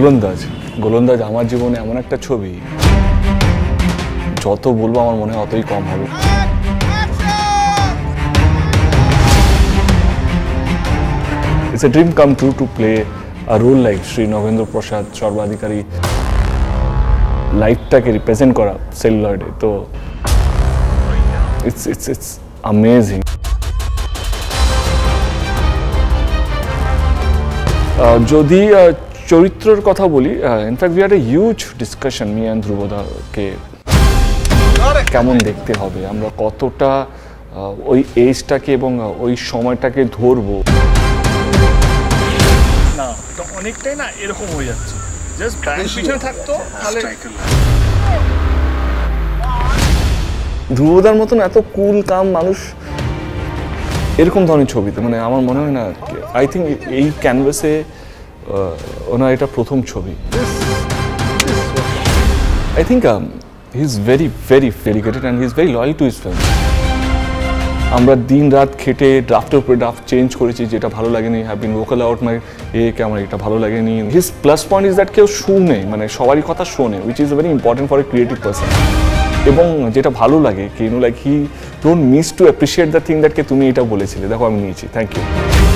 গোলন্দাজ গোলন্দাজ আমার জীবনে এমন একটা ছবি, যত বলবো আমার মনে হয় অতই কম হবে। It's a dream come true to play a role like Sri Navendra Prasad Sarbadhikari লাইফটাকে রিপ্রেজেন্ট করা সেলুলয়েডে, তো it's amazing. যদি চরিত্রের কথা বলি, in fact we had a huge discussion me and ধ্রুবদাকে কেমন দেখতে হবে, আমরা কতটা ওই এজটাকে এবং ওই সময়টাকে ধরবো। না এটা অনেকটাই না এরকম হয়ে যাচ্ছে, জাস্ট ব্যান্ড পিছনে থাকতো তাহলে। ধ্রুবদার মতন এত কুল কাম মানুষ এরকম ধরনের ছবিতে, মানে আমার মনে হয় না, আই থিঙ্ক এই ক্যানভাসে ওনার এটা প্রথম ছবি। I think he is very very dedicated and he is very loyal to his film. আমরা দিন রাত খেটে ড্রাফটের উপরে ড্রাফট চেঞ্জ করেছি, যেটা ভালো লাগেনি, have been vocal out my কে আমার এটা ভালো লাগেনি। His plus point is that কেউ শুনে, মানে সবারই কথা শোনে, which is very important for a creative person. এবং যেটা ভালো লাগে কি no like he don't miss to appreciate the thing that কে তুমি এটা বলেছিলে, দেখো আমি নিয়েছি, thank you.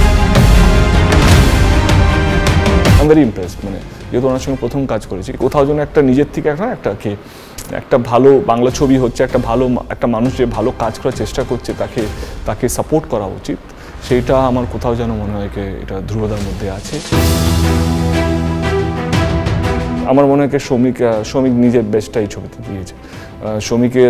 I am very impressed, মানে যেহেতু ওনার সঙ্গে প্রথম কাজ করেছি, কোথাও যেন একটা নিজের থেকে একটা ভালো বাংলা ছবি হচ্ছে, একটা মানুষ যে ভালো কাজ করার চেষ্টা করছে তাকে সাপোর্ট করা উচিত, সেইটা আমার কোথাও যেন মনে হয় এটা ধ্রুবদার মধ্যে আছে। আমার মনে হয় শ্রমিক নিজের বেস্টটা এই ছবিতে দিয়েছে। শ্রমিকের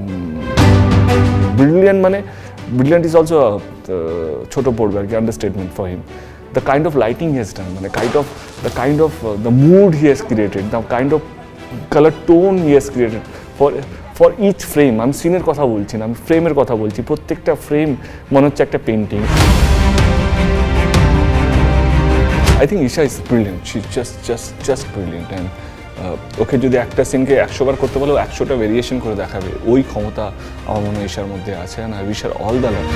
ব্রিলিয়ান্ট ইজ অলসো ছোট পড়বে আর কি, understatement for him. The kind of lighting he has done, the kind of the mood he has created, the kind of color tone he has created for each frame. আমি সিনের কথা বলছি না, আমি ফ্রেমের কথা বলছি, প্রত্যেকটা ফ্রেম মনে হচ্ছে একটা painting. I think Isha is brilliant. She's just brilliant, and ওকে যদি একটা সিনকে 100 বার করতে বলো 100টা ভেরিয়েশন করে দেখাবে, ওই ক্ষমতা আমার মনে হয় ঈশার মধ্যে আছে, and I wish her all the luck.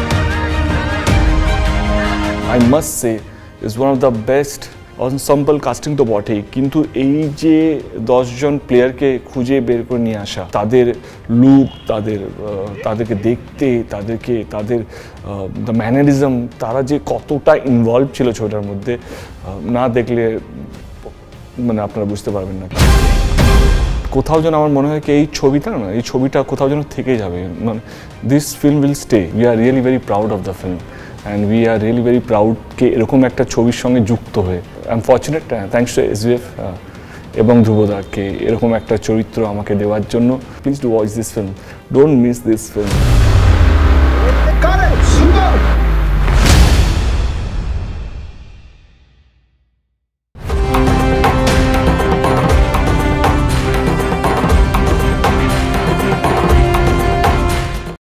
I must say is one of the best ensemble casting তো বটেই, কিন্তু এই যে 10 জন প্লেয়ারকে খুঁজে বের করে নিয়ে আসা, তাদের লুক, তাদেরকে দেখতে, তাদের দ্য ম্যানারিজম, তারা যে কতটা ইনভলভ ছিল ছবিটার মধ্যে, না দেখলে মানে আপনারা বুঝতে পারবেন না। কোথাও যেন আমার মনে হয় কি এই ছবিটা কোথাও যেন থেকে যাবে, মানে this film will stay. We are really very proud of the film and we are really very proud কে এরকম একটা ছবির সঙ্গে যুক্ত হয়ে। I am fortunate, thanks to SVF এবং ধ্রুবদাকে এরকম একটা চরিত্র আমাকে দেওয়ার জন্য। Please do watch this film, don't miss this film.